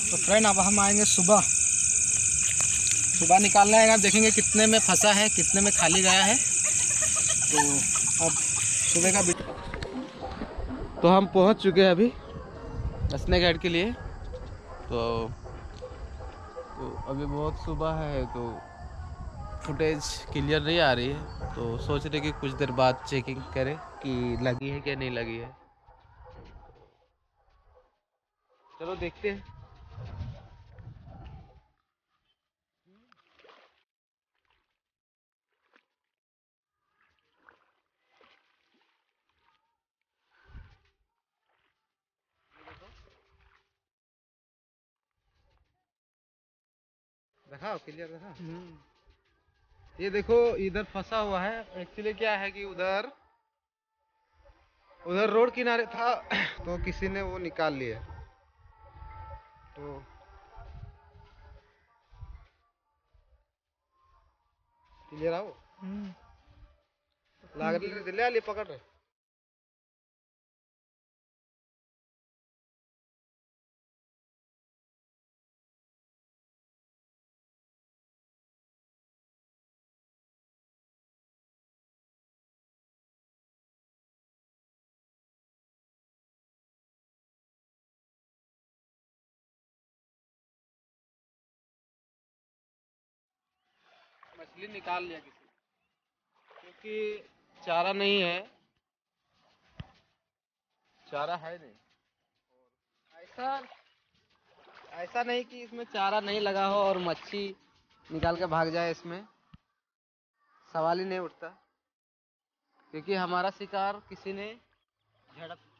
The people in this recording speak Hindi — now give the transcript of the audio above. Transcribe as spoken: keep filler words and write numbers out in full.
तो फ्रेंड अब हम आएंगे सुबह सुबह निकालने आएगा, देखेंगे कितने में फंसा है, कितने में खाली गया है। तो अब सुबह का बिट तो हम पहुंच चुके हैं अभी स्नेक हेड के लिए। तो, तो अभी बहुत सुबह है तो फुटेज क्लियर नहीं आ रही है, तो सोच रहे कि कुछ देर बाद चेकिंग करें कि लगी है कि नहीं लगी है। चलो देखते हैं। दिखाओ क्लियर दिखा। ये देखो इधर फंसा हुआ है। एक्चुअली क्या है कि उधर उधर रोड किनारे था तो किसी ने वो निकाल लिया। तो क्लियर आओ लाग ले ले पकड़ रहे। मछली निकाल लिया किसी, क्योंकि चारा नहीं है, चारा है नहीं। ऐसा ऐसा नहीं कि इसमें चारा नहीं लगा हो और मच्छी निकाल के भाग जाए, इसमें सवाल ही नहीं उठता। क्योंकि हमारा शिकार किसी ने झड़प